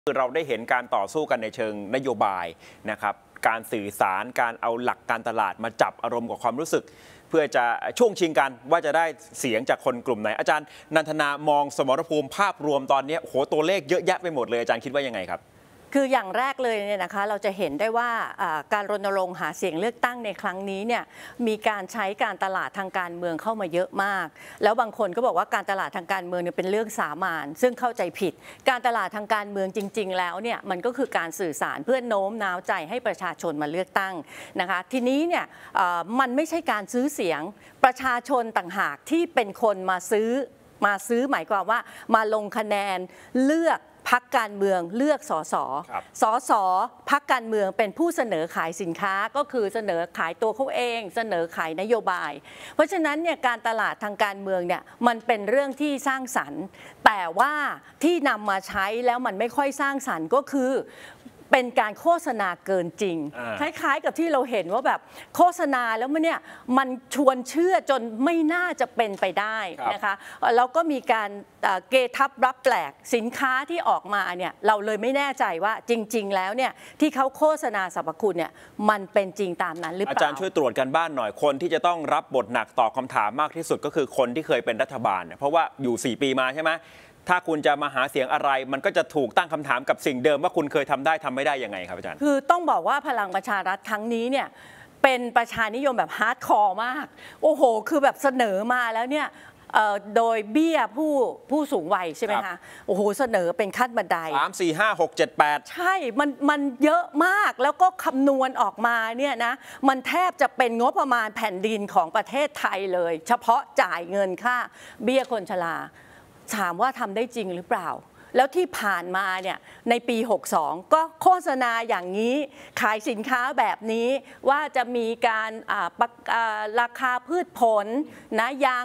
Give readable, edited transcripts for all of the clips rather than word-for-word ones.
คือเราได้เห็นการต่อสู้กันในเชิงนโยบายนะครับการสื่อสารการเอาหลักการตลาดมาจับอารมณ์กับความรู้สึกเพื่อจะช่วงชิงกันว่าจะได้เสียงจากคนกลุ่มไหนอาจารย์นันทนามองสมรภูมิภาพรวมตอนนี้โหตัวเลขเยอะแยะไปหมดเลยอาจารย์คิดว่ายังไงครับคืออย่างแรกเลยเนี่ยนะคะเราจะเห็นได้ว่าการรณรงค์หาเสียงเลือกตั้งในครั้งนี้เนี่ยมีการใช้การตลาดทางการเมืองเข้ามาเยอะมากแล้วบางคนก็บอกว่าการตลาดทางการเมืองเนี่ยเป็นเรื่องสามัญซึ่งเข้าใจผิดการตลาดทางการเมืองจริงๆแล้วเนี่ยมันก็คือการสื่อสารเพื่อโน้มน้าวใจให้ประชาชนมาเลือกตั้งนะคะทีนี้เนี่ยมันไม่ใช่การซื้อเสียงประชาชนต่างหากที่เป็นคนมาซื้อหมายความว่ามาลงคะแนนเลือกพรรคการเมืองเลือกสสพรรคการเมืองเป็นผู้เสนอขายสินค้าก็คือเสนอขายตัวเขาเองเสนอขายนโยบายเพราะฉะนั้นเนี่ยการตลาดทางการเมืองเนี่ยมันเป็นเรื่องที่สร้างสรรค์แต่ว่าที่นำมาใช้แล้วมันไม่ค่อยสร้างสรรค์ก็คือเป็นการโฆษณาเกินจริงคล้ายๆกับที่เราเห็นว่าแบบโฆษณาแล้วมันชวนเชื่อจนไม่น่าจะเป็นไปได้นะคะแล้วก็มีการเกทับรับแปลกสินค้าที่ออกมาเนี่ยเราเลยไม่แน่ใจว่าจริงๆแล้วเนี่ยที่เขาโฆษณาสรรพคุณเนี่ยมันเป็นจริงตามนั้นหรือเปล่าอาจารย์ช่วยตรวจกันบ้านหน่อยคนที่จะต้องรับบทหนักตอบคำถามมากที่สุดก็คือคนที่เคยเป็นรัฐบาลเพราะว่าอยู่4 ปีมาใช่ไหมถ้าคุณจะมาหาเสียงอะไรมันก็จะถูกตั้งคำถามกับสิ่งเดิมว่าคุณเคยทำได้ทำไม่ได้ยังไงครับอาจารย์คือต้องบอกว่าพลังประชารัฐครั้งนี้เนี่ยเป็นประชานิยมแบบฮาร์ดคอร์มากโอ้โหคือแบบเสนอมาแล้วเนี่ยโดยเบี้ยผู้สูงวัยใช่ไหมคะโอ้โหเสนอเป็นขั้นบันได 3 4 5 6 7 8 ใช่มันเยอะมากแล้วก็คำนวณออกมาเนี่ยนะมันแทบจะเป็นงบประมาณแผ่นดินของประเทศไทยเลยเฉพาะจ่ายเงินค่าเบี้ยคนชราถามว่าทำได้จริงหรือเปล่าแล้วที่ผ่านมาเนี่ยในปี62ก็โฆษณาอย่างนี้ขายสินค้าแบบนี้ว่าจะมีการราคาพืชผลนะยาง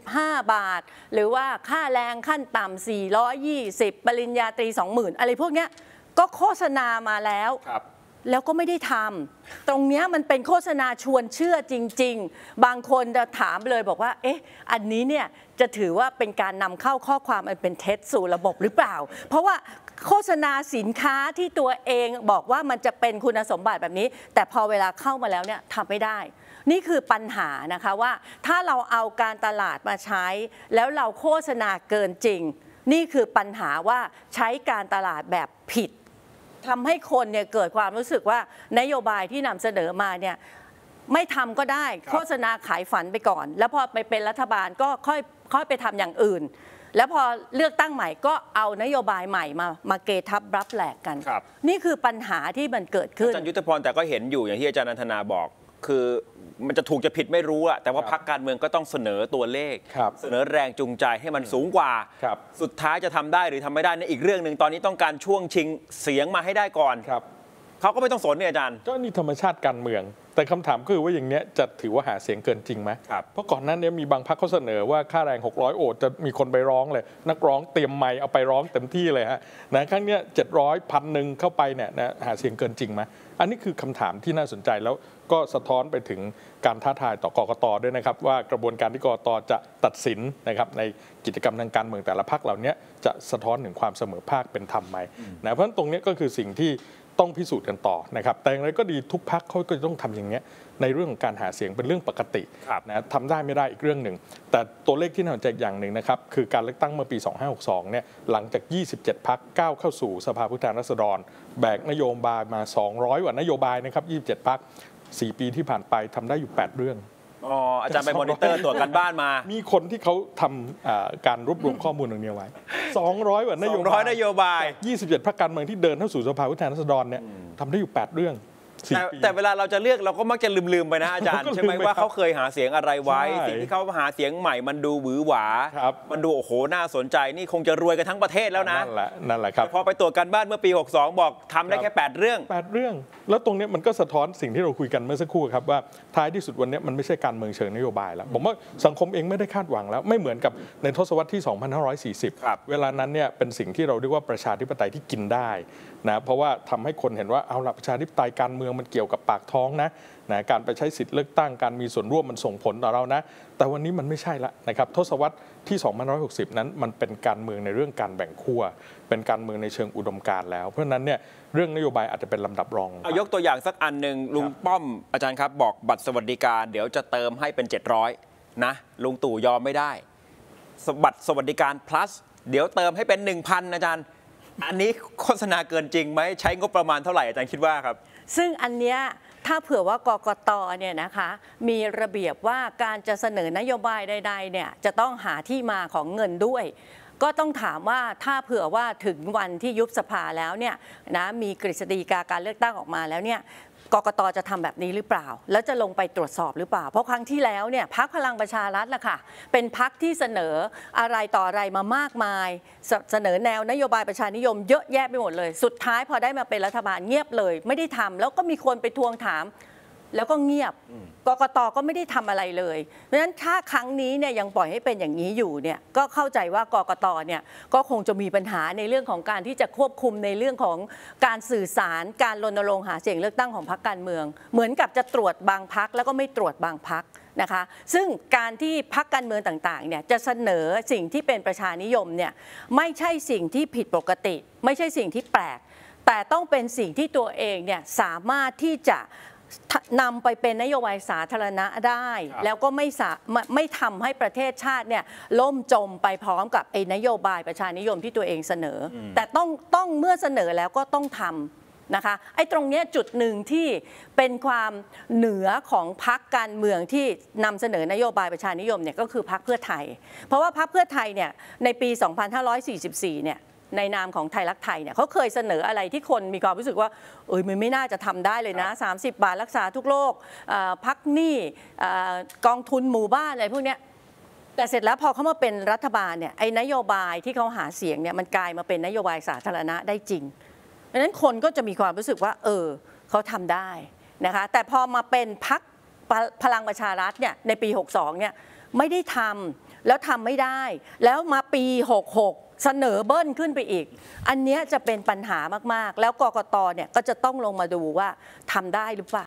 65 บาทหรือว่าค่าแรงขั้นต่ำ420ปริญญาตรี 20,000อะไรพวกเนี้ยก็โฆษณามาแล้วแล้วก็ไม่ได้ทำตรงนี้มันเป็นโฆษณาชวนเชื่อจริงๆบางคนจะถามเลยบอกว่าเอ๊ะอันนี้เนี่ยจะถือว่าเป็นการนำเข้าข้อความอันเป็นเท็จสู่ระบบหรือเปล่าเพราะว่าโฆษณาสินค้าที่ตัวเองบอกว่ามันจะเป็นคุณสมบัติแบบนี้แต่พอเวลาเข้ามาแล้วเนี่ยทำไม่ได้นี่คือปัญหานะคะว่าถ้าเราเอาการตลาดมาใช้แล้วเราโฆษณาเกินจริงนี่คือปัญหาว่าใช้การตลาดแบบผิดทำให้คนเนี่ยเกิดความรู้สึกว่านโยบายที่นำเสนอมาเนี่ยไม่ทำก็ได้โฆษณาขายฝันไปก่อนแล้วพอไปเป็นรัฐบาลก็ค่อยไปทำอย่างอื่นแล้วพอเลือกตั้งใหม่ก็เอานโยบายใหม่มาเกทับรับแหลกกันนี่คือปัญหาที่มันเกิดขึ้นอาจารย์ยุทธพรแต่ก็เห็นอยู่อย่างที่อาจารย์นันทนาบอกคือมันจะถูกจะผิดไม่รู้อะแต่ว่าพรรคการเมืองก็ต้องเสนอตัวเลขเสนอแรงจูงใจให้มันสูงกว่าสุดท้ายจะทำได้หรือทำไม่ได้ในอีกเรื่องหนึ่งตอนนี้ต้องการช่วงชิงเสียงมาให้ได้ก่อนเขาก็ไม่ต้องสนเนี่ยอาจารย์ก็นี่ธรรมชาติการเมืองแต่คำถามคือว่าอย่างเนี้ยจะถือว่าหาเสียงเกินจริงไหมเพราะก่อนหน้านี้มีบางพรรคเขาเสนอว่าค่าแรง600โอดจะมีคนไปร้องเลยนักร้องเตรียมไมค์เอาไปร้องเต็มที่เลยฮะนะครั้งนี้700 1,000เข้าไปเนี่ยนะหาเสียงเกินจริงไหมอันนี้คือคำถามที่น่าสนใจแล้วก็สะท้อนไปถึงการท้าทายต่อกกต.ด้วยนะครับว่ากระบวนการที่กกต.จะตัดสินนะครับในกิจกรรมทางการเมืองแต่ละพรรคเหล่านี้จะสะท้อนถึงความเสมอภาคเป็นธรรมไหมนะเพราะฉะนั้นตรงนี้ก็คือสิ่งที่ต้องพิสูจน์กันต่อนะครับแต่อย่างไรก็ดีทุกพรรคเขาก็ต้องทำอย่างนี้ในเรื่องของการหาเสียงเป็นเรื่องปกตินะทำได้ไม่ได้อีกเรื่องหนึ่งแต่ตัวเลขที่น่าสนใจอย่างหนึ่งนะครับคือการเลือกตั้งเมื่อปี2562เนี่ยหลังจาก27พรรคก้าวเข้าสู่สภาผู้แทนราษฎรแบกนโยบายมา200กว่านโยบายนะครับ27พรรค4 ปีที่ผ่านไปทำได้อยู่8เรื่องอาจารย์ไปมอนิเตอร์ตรวจกันบ้านมามีคนที่เขาทำการรวบรวมข้อมูลตรงนี้ไว้200กว่านโยบาย27พรรคการเมืองที่เดินเข้าสู่สภาผู้แทนราษฎรเนี่ยทำได้อยู่8เรื่องแต่เวลาเราจะเลือกเราก็มักจะลืมไปนะอาจารย์ใช่ไหมว่าเขาเคยหาเสียงอะไรไว้สิ่งที่เขาหาเสียงใหม่มันดูหวือหวามันดูโอ้โหน่าสนใจนี่คงจะรวยกันทั้งประเทศแล้วนะนั่นแหละครับพอไปตรวจกันบ้านเมื่อปี62บอกทำได้แค่8เรื่องแล้วตรงนี้มันก็สะท้อนสิ่งที่เราคุยกันเมื่อสักครู่ครับว่าท้ายที่สุดวันนี้มันไม่ใช่การเมืองเชิงนโยบายแล้วผมว่าสังคมเองไม่ได้คาดหวังแล้วไม่เหมือนกับในทศวรรษที่2540เวลานั้นเนี่ยเป็นสิ่งที่เราเรียกว่าประชาธิปไตยที่กินได้นะเพราะว่าทำให้คนเห็นว่าเอาละประชาธิปไตยการเมืององมันเกี่ยวกับปากท้องนะการไปใช้สิทธิ์เลือกตั้งการมีส่วนร่วมมันส่งผลต่อเรานะแต่วันนี้มันไม่ใช่ละนะครับทศวรรษที่2560นั้นมันเป็นการเมืองในเรื่องการแบ่งขั้วเป็นการเมืองในเชิงอุดมการณ์แล้วเพราะฉะนั้นเนี่ยเรื่องนโยบายอาจจะเป็นลำดับรองเอายกตัวอย่างสักอันหนึ่งลุงป้อมอาจารย์ครับบอกบัตรสวัสดิการเดี๋ยวจะเติมให้เป็น700นะลุงตู่ยอมไม่ได้บัตรสวัสดิการ plus เดี๋ยวเติมให้เป็น 1,000 อาจารย์อันนี้โฆษณาเกินจริงไหมใช้งบประมาณเท่าไหร่อาจารย์คิดว่าครับซึ่งอันเนี้ยถ้าเผื่อว่ากกตเนี่ยนะคะมีระเบียบว่าการจะเสนอนโยบายใดๆเนี่ยจะต้องหาที่มาของเงินด้วยก็ต้องถามว่าถ้าเผื่อว่าถึงวันที่ยุบสภาแล้วเนี่ยนะมีกฤษฎีกาการเลือกตั้งออกมาแล้วเนี่ยกกตจะทำแบบนี้หรือเปล่าแล้วจะลงไปตรวจสอบหรือเปล่าเพราะครั้งที่แล้วเนี่ยพรรคพลังประชารัฐล่ะค่ะเป็นพรรคที่เสนออะไรต่ออะไรมามากมายเสนอแนวนโยบายประชานิยมเยอะแยะไปหมดเลยสุดท้ายพอได้มาเป็นรัฐบาลเงียบเลยไม่ได้ทำแล้วก็มีคนไปทวงถามแล้วก็เงียบกกตก็ไม่ได้ทำอะไรเลยเพราะฉะนั้นถ้าครั้งนี้เนี่ยยังปล่อยให้เป็นอย่างนี้อยู่เนี่ยก็เข้าใจว่ากกตเนี่ยก็คงจะมีปัญหาในเรื่องของการที่จะควบคุมในเรื่องของการสื่อสารการรณรงค์หาเสียงเลือกตั้งของพรรคการเมืองเหมือนกับจะตรวจบางพรรคแล้วก็ไม่ตรวจบางพรรคนะคะซึ่งการที่พรรคการเมืองต่างๆเนี่ยจะเสนอสิ่งที่เป็นประชานิยมเนี่ยไม่ใช่สิ่งที่ผิดปกติไม่ใช่สิ่งที่แปลกแต่ต้องเป็นสิ่งที่ตัวเองเนี่ยสามารถที่จะนำไปเป็นนโยบายสาธารณะได้แล้วก็ไม่ทำให้ประเทศชาติเนี่ยล่มจมไปพร้อมกับไอ้นโยบายประชานิยมที่ตัวเองเสนอแต่ต้องเมื่อเสนอแล้วก็ต้องทำนะคะไอ้ตรงนี้จุดหนึ่งที่เป็นความเหนือของพรรคการเมืองที่นำเสนอนโยบายประชานิยมเนี่ยก็คือพรรคเพื่อไทยเพราะว่าพรรคเพื่อไทยเนี่ยในปี 2544 เนี่ยในนามของไทยรักไทยเนี่ยเขาเคยเสนออะไรที่คนมีความรู้สึกว่ามันไม่น่าจะทำได้เลยนะ30 บาทรักษาทุกโรคพักหนี้กองทุนหมู่บ้านอะไรพวกนี้แต่เสร็จแล้วพอเขามาเป็นรัฐบาลเนี่ยไอ้นโยบายที่เขาหาเสียงเนี่ยมันกลายมาเป็นนโยบายสาธารณะได้จริงดังนั้นคนก็จะมีความรู้สึกว่าเขาทำได้นะคะแต่พอมาเป็นพรรคพลังประชารัฐเนี่ยในปี 62 เนี่ยไม่ได้ทำแล้วทำไม่ได้แล้วมาปี 66เสนอเบิ้ลขึ้นไปอีกอันนี้จะเป็นปัญหามากๆแล้วกกตเนี่ยก็จะต้องลงมาดูว่าทำได้หรือเปล่า